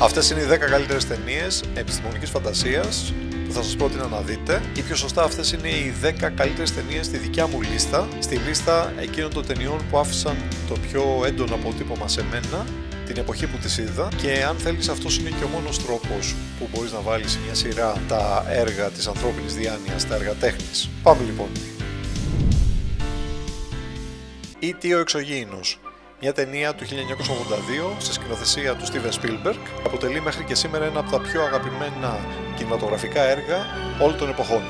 Αυτές είναι οι 10 καλύτερες ταινίες επιστημονικής φαντασίας που θα σας πρότεινα να δείτε, ή πιο σωστά αυτές είναι οι 10 καλύτερες ταινίες στη δικιά μου λίστα, στη λίστα εκείνων των ταινιών που άφησαν το πιο έντονο αποτύπωμα σε μένα την εποχή που τις είδα, και αν θέλεις αυτός είναι και ο μόνος τρόπος που μπορείς να βάλεις σε μια σειρά τα έργα της ανθρώπινης διάνοιας, τα έργα τέχνης. Πάμε λοιπόν. E.T. ο Εξωγήινος. Μια ταινία του 1982 στη σκηνοθεσία του Steven Spielberg, αποτελεί μέχρι και σήμερα ένα από τα πιο αγαπημένα κινηματογραφικά έργα όλων των εποχών.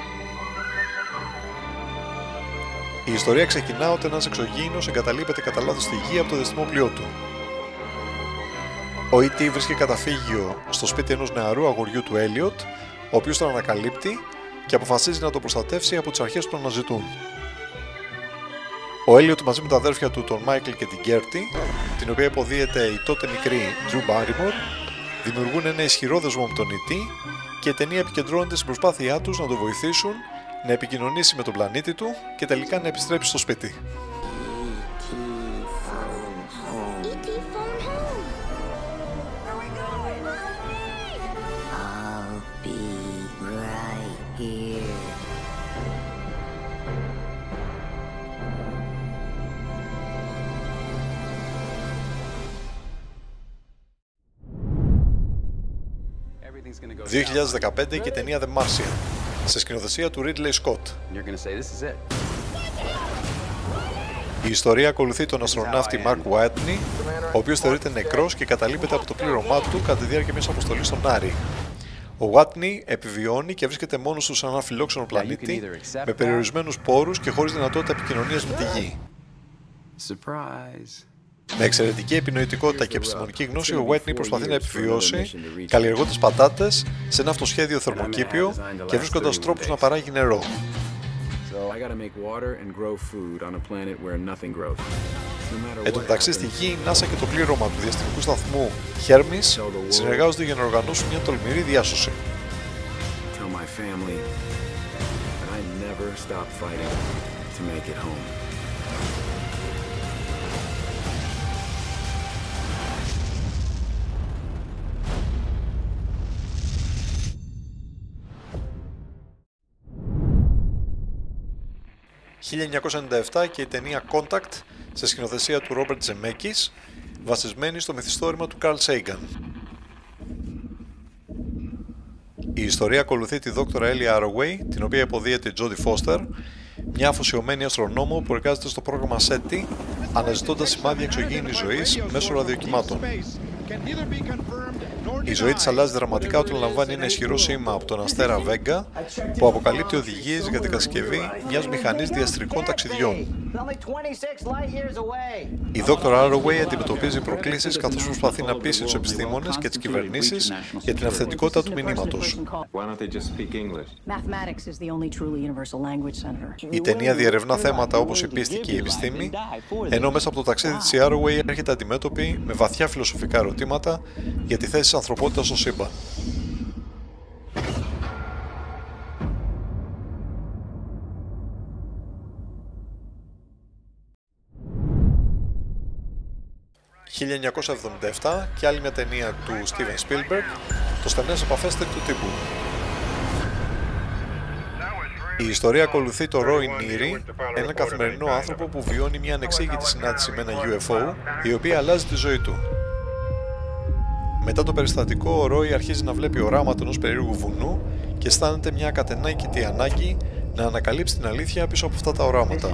Η ιστορία ξεκινά όταν ένας εξωγήινος εγκαταλείπεται κατά λάθος στη γη από το διαστημόπλοιό του. Ο E.T. βρίσκει καταφύγιο στο σπίτι ενός νεαρού αγοριού του Elliot, ο οποίος τον ανακαλύπτει και αποφασίζει να τον προστατεύσει από τις αρχές που τον αναζητούν. Ο Elliot μαζί με τα αδέρφια του, τον Michael και την Gertie, την οποία υποδίεται η τότε μικρή Drew Barrymore, δημιουργούν ένα ισχυρό δεσμό με τον E.T. και η ταινία επικεντρώνεται στην προσπάθειά τους να τον βοηθήσουν να επικοινωνήσει με τον πλανήτη του και τελικά να επιστρέψει στο σπίτι. Το 2015 και η ταινία The Martian, σε σκηνοθεσία του Ridley Scott. Η ιστορία ακολουθεί τον αστροναύτη Mark Watney, ο οποίος θεωρείται νεκρός και καταλείπεται από το πλήρωμά του κατά τη διάρκεια μιας αποστολής στον Άρη. Ο Watney επιβιώνει και βρίσκεται μόνος του σε έναν φιλόξενο πλανήτη με περιορισμένους πόρους και χωρίς δυνατότητα επικοινωνίας με τη γη. Με εξαιρετική επινοητικότητα και επιστημονική γνώση, ο Watney προσπαθεί να επιβιώσει καλλιεργώντας πατάτες σε ένα αυτοσχέδιο θερμοκήπιο και βρίσκοντας τρόπους να παράγει νερό. Εν τω μεταξύ, στη γη, η NASA και το πλήρωμα του διαστημικού σταθμού Hermes συνεργάζονται για να οργανώσουν μια τολμηρή διάσωση. 1997 και η ταινία Contact, σε σκηνοθεσία του Robert Zemeckis, βασισμένη στο μυθιστόρημα του Carl Sagan. Η ιστορία ακολουθεί τη δόκτωρα Ellie Arroway, την οποία υποδίεται η Jodie Foster, μια αφοσιωμένη αστρονόμο που εργάζεται στο πρόγραμμα SETI, αναζητώντας σημάδια εξωγήινης ζωής μέσω ραδιοκυμάτων. Η ζωή της αλλάζει δραματικά όταν λαμβάνει ένα ισχυρό σήμα από τον αστέρα Vega που αποκαλύπτει οδηγίες για την κατασκευή μιας μηχανής διαστρικών ταξιδιών. Η δόκτωρα Arroway αντιμετωπίζει προκλήσεις καθώς προσπαθεί να πείσει τους επιστήμονες και τις κυβερνήσεις για την αυθεντικότητα του μηνύματος. Η ταινία διερευνά θέματα όπως η πίστη και η επιστήμη, ενώ μέσα από το ταξίδι της η Arroway έρχεται αντιμέτωπη με βαθιά φιλοσοφικά ερωτήματα για τη θέση της ανθρωπότητας στο σύμπαν. «1977» και άλλη μια ταινία του Steven Spielberg, το «Στενές επαφές τρίτου τύπου». Η ιστορία ακολουθεί το Roy Neary, έναν καθημερινό άνθρωπο που βιώνει μια ανεξήγητη συνάντηση με ένα UFO, η οποία αλλάζει τη ζωή του. Μετά το περιστατικό, ο Roy αρχίζει να βλέπει οράματα ενός περίεργου βουνού και αισθάνεται μια ακατενάκητη ανάγκη να ανακαλύψει την αλήθεια πίσω από αυτά τα οράματα.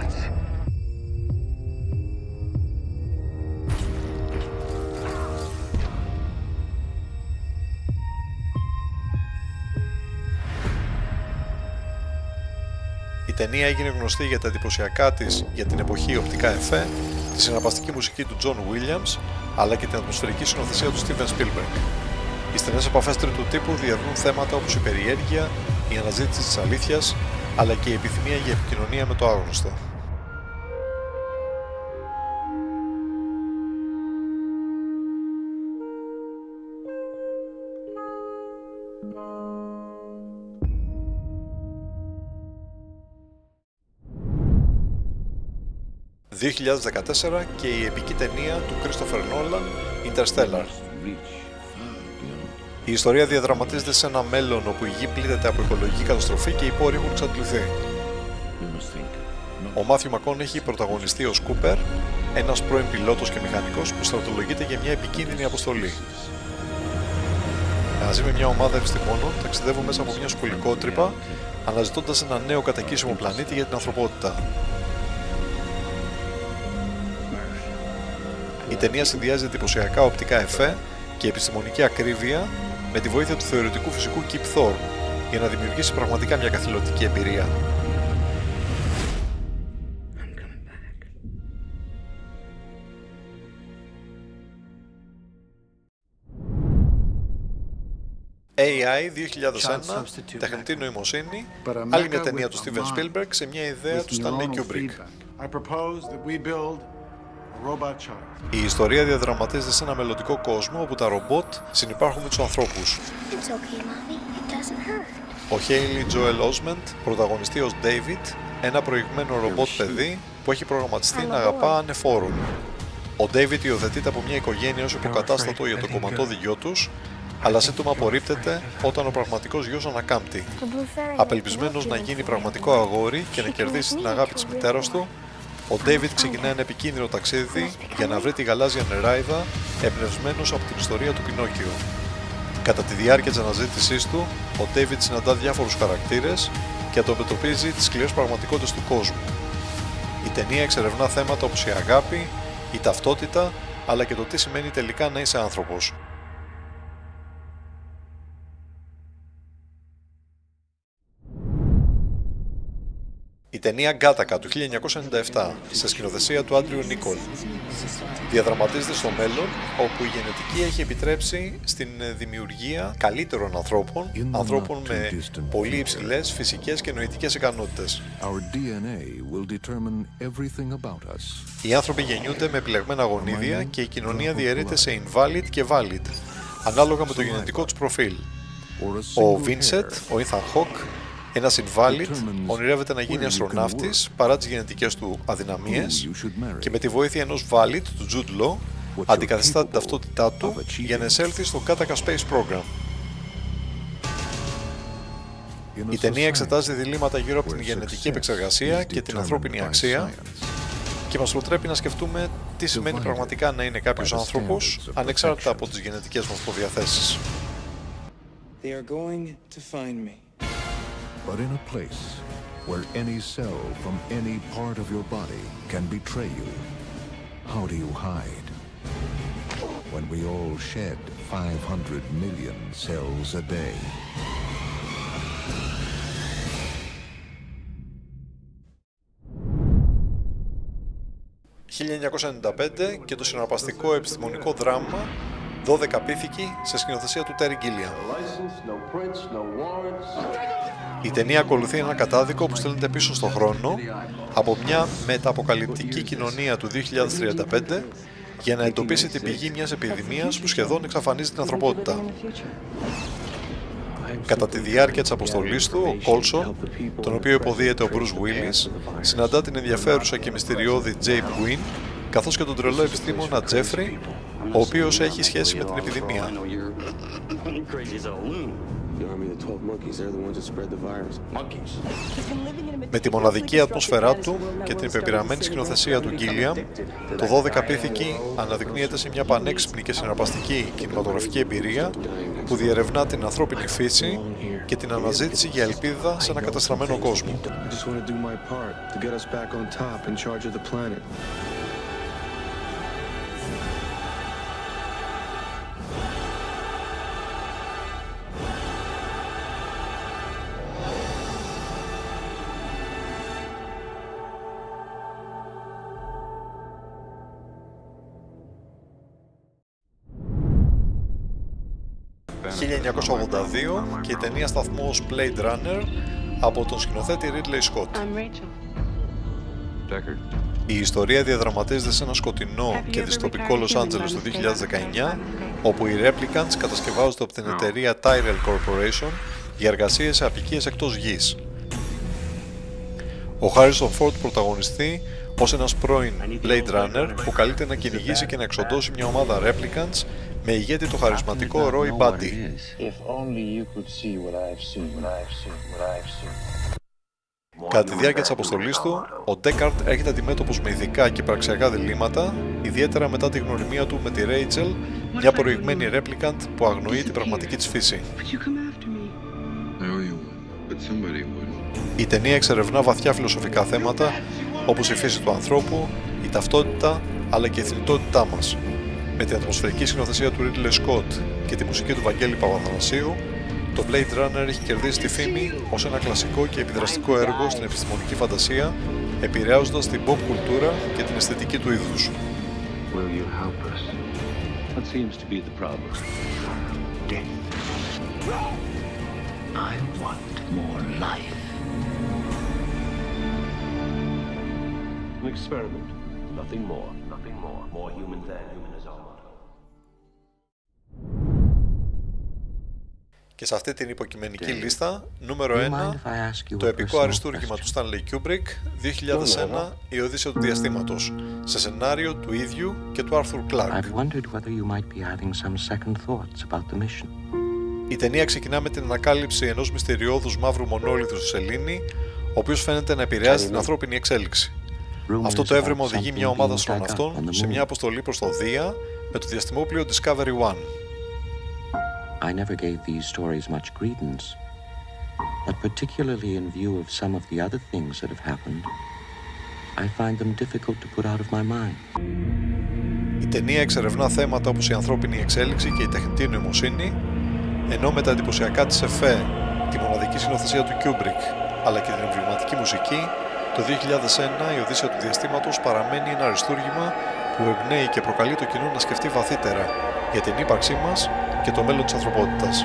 Η ταινία έγινε γνωστή για τα εντυπωσιακά της για την εποχή οπτικά εφέ, τη συναρπαστική μουσική του John Williams, αλλά και την ατμοσφαιρική συνοθεσία του Steven Spielberg. Οι στενές επαφές τρίτου τύπου διαδρούν θέματα όπως η περιέργεια, η αναζήτηση της αλήθειας, αλλά και η επιθυμία για επικοινωνία με το άγνωστο. Το 2014 και η επική ταινία του Christopher Nolan, Interstellar. Η ιστορία διαδραματίζεται σε ένα μέλλον όπου η γη πλήττεται από οικολογική καταστροφή και οι πόροι έχουν εξαντληθεί. Ο Μάθιου Μακκόνεχι πρωταγωνιστεί ως Κούπερ, ένας πρώην πιλότος και μηχανικός που στρατολογείται για μια επικίνδυνη αποστολή. Μαζί με μια ομάδα επιστημόνων ταξιδεύουν μέσα από μια σκουλικότρυπα, αναζητώντας ένα νέο κατοικήσιμο πλανήτη για την ανθρωπότητα. Η ταινία συνδυάζει εντυπωσιακά οπτικά εφέ και επιστημονική ακρίβεια με τη βοήθεια του θεωρητικού φυσικού Kip Thorne για να δημιουργήσει πραγματικά μια καθηλωτική εμπειρία. AI 2001, τεχνητή νοημοσύνη, άλλη μια ταινία του Steven Spielberg σε μια ιδέα του Stanley Kubrick. Η ιστορία διαδραματίζεται σε ένα μελλοντικό κόσμο όπου τα ρομπότ συνυπάρχουν με τους ανθρώπους. Ο Haley Joel Osment πρωταγωνιστεί ως David, ένα προηγμένο ρομπότ παιδί που έχει προγραμματιστεί να αγαπά ανεφόρων. Ο David υιοθετείται από μια οικογένεια ως υποκατάστατο για το κομματώδη γιο τους, αλλά σύντομα απορρίπτεται όταν ο πραγματικός γιος ανακάμπτει. Απελπισμένος να γίνει πραγματικό αγόρι και να κερδίσει την αγάπη της μητέρας του, ο David ξεκινά ένα επικίνδυνο ταξίδι για να βρει τη γαλάζια νεράιδα, εμπνευσμένος από την ιστορία του Πινόκιο. Κατά τη διάρκεια της αναζήτησής του, ο David συναντά διάφορους χαρακτήρες και αντιμετωπίζει τις σκληρές πραγματικότητες του κόσμου. Η ταινία εξερευνά θέματα όπως η αγάπη, η ταυτότητα, αλλά και το τι σημαίνει τελικά να είσαι άνθρωπος. Η ταινία Γκάτακα του 1997, σε σκηνοθεσία του Άντριου Νίκολ, διαδραματίζεται στο μέλλον, όπου η γενετική έχει επιτρέψει στην δημιουργία καλύτερων ανθρώπων με πολύ υψηλές φυσικές και νοητικές ικανότητες. Οι άνθρωποι γεννιούνται με επιλεγμένα γονίδια και η κοινωνία διαιρείται σε invalid και valid, ανάλογα με το γενετικό τους προφίλ. Ο Vincent, ο Ethan Hawke, ένας invalid, ονειρεύεται να γίνει αστροναύτης παρά τις γενετικές του αδυναμίες και με τη βοήθεια ενός valid, του Jude Law, αντικαθιστά την ταυτότητά του για να εισέλθει στο Gattaca Space Program. Η ταινία εξετάζει διλήμματα γύρω από την γενετική επεξεργασία και την ανθρώπινη αξία και μας προτρέπει να σκεφτούμε τι σημαίνει πραγματικά να είναι κάποιος άνθρωπος, ανεξάρτητα από τις γενετικές μας προδιαθέσεις. But in a place where any cell from any part of your body can betray you, how do you hide? When we all shed 500 million cells a day. «1995» και το συναρπαστικό επιστημονικό δράμα 12 πίθηκοι σε σκηνοθεσία του Terry Gilliam. Η ταινία ακολουθεί ένα κατάδικο που στέλνεται πίσω στον χρόνο από μια μεταποκαλυπτική κοινωνία του 2035 για να εντοπίσει την πηγή μιας επιδημίας που σχεδόν εξαφανίζει την ανθρωπότητα. Κατά τη διάρκεια της αποστολής του, ο Coulson, τον οποίο υποδίεται ο Bruce Willis, συναντά την ενδιαφέρουσα και μυστηριώδη Jabe Gwynn, καθώς και τον τρελό επιστήμονα Jeffrey, ο οποίος έχει σχέση με την επιδημία. Με τη μοναδική ατμόσφαιρά του και την πεπειραμένη σκηνοθεσία του Gilliam, το 12 πίθηκοι αναδεικνύεται σε μια πανέξυπνη και συναρπαστική κινηματογραφική εμπειρία που διερευνά την ανθρώπινη φύση και την αναζήτηση για ελπίδα σε ένα καταστραμμένο κόσμο. «1982» και η ταινία σταθμός Blade Runner από τον σκηνοθέτη Ridley Scott. Η ιστορία διαδραματίζεται σε ένα σκοτεινό και δυστοπικό Los Angeles του 2019, όπου οι Replicants κατασκευάζονται από την εταιρεία Tyrell Corporation για εργασίες σε αποικίες εκτός γης. Ο Harrison Ford πρωταγωνιστεί ως ένας πρώην Blade Runner που καλείται να κυνηγήσει και να εξοντώσει μια ομάδα Replicants με ηγέτη το χαρισματικό Roy Batty. Κατά τη διάρκεια της αποστολής του, ο Ντέκαρτ έρχεται αντιμέτωπος με ηθικά και πραξιακά διλήμματα, ιδιαίτερα μετά τη γνωριμία του με τη Ρέιτσελ, μια προηγμένη ρέπλικαντ που αγνοεί την πραγματική της φύση. Η ταινία εξερευνά βαθιά φιλοσοφικά θέματα, όπως η φύση του ανθρώπου, η ταυτότητα, αλλά και η εθνικότητά μας. Με την ατμοσφαιρική σκηνοθεσία του Ridley Scott και τη μουσική του Βαγγέλη Παπαθανασίου, το Blade Runner έχει κερδίσει τη φήμη ως ένα κλασικό και επιδραστικό έργο στην επιστημονική φαντασία, επηρεάζοντας την pop κουλτούρα και την αισθητική του είδους. Και σε αυτή την υποκειμενική λίστα, νούμερο 1, το επικό αριστούργημα του Stanley Kubrick, 2001, η Οδύσσεια του Διαστήματος, σε σενάριο του ίδιου και του Arthur Clarke. Η ταινία ξεκινά με την ανακάλυψη ενός μυστηριώδους μαύρου μονόλιθου στη σελήνη, ο οποίος φαίνεται να επηρεάζει την ανθρώπινη εξέλιξη. Αυτό το έβριμα οδηγεί μια ομάδα αστροναυτών σε μια αποστολή προς το Δία με το διαστημόπλοιο Discovery One. I never gave these stories much credence, but particularly in view of some of the other things that have happened, I find them difficult to put out of my mind. Η ταινία εξερευνά θέματα όπως η ανθρώπινη εξέλιξη και η τεχνητή νοημοσύνη, ενώ με τα εντυπωσιακά της εφέ, τη μοναδική σκηνοθεσία του Kubrick, αλλά και την εμβληματική μουσική, το 2001 η Οδύσσεια του Διαστήματος παραμένει ένα αριστούργημα που εμπνέει και προκαλεί το κοινό να σκεφτεί βαθύτερα για την ύπαρξή μας και το μέλλον της ανθρωπότητας.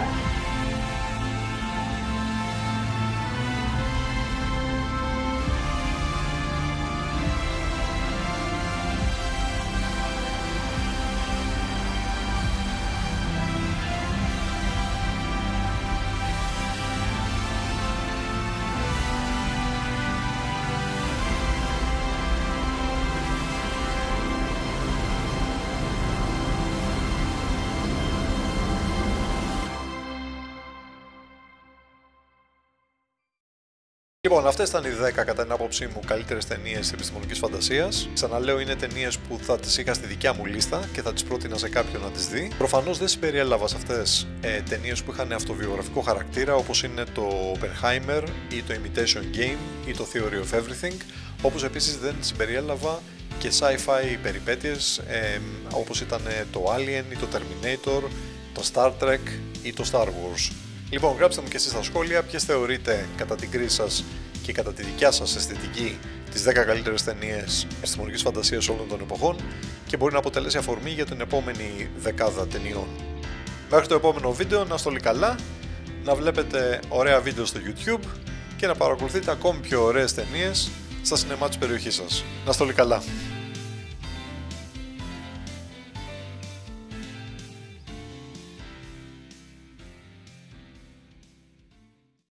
Λοιπόν, αυτές ήταν οι 10 κατά την άποψή μου καλύτερες ταινίες επιστημονικής φαντασίας. Ξαναλέω, είναι ταινίες που θα τις είχα στη δικιά μου λίστα και θα τις πρότεινα σε κάποιον να τις δει. Προφανώς δεν συμπεριέλαβα σε αυτές ταινίες που είχαν αυτοβιογραφικό χαρακτήρα, όπως είναι το Oppenheimer ή το Imitation Game ή το Theory of Everything, όπως επίσης δεν συμπεριέλαβα και sci-fi περιπέτειες όπως ήταν το Alien ή το Terminator, το Star Trek ή το Star Wars. Λοιπόν, γράψτε μου και εσείς στα σχόλια ποιες θεωρείτε κατά την κρίση σας και κατά τη δικιά σας αισθητική τις 10 καλύτερες ταινίες επιστημονικής φαντασίας όλων των εποχών και μπορεί να αποτελέσει αφορμή για την επόμενη δεκάδα ταινιών. Μέχρι το επόμενο βίντεο, να είστε όλοι καλά, να βλέπετε ωραία βίντεο στο YouTube και να παρακολουθείτε ακόμη πιο ωραίες ταινίες στα σινεμά της περιοχής σας. Να είστε όλοι καλά.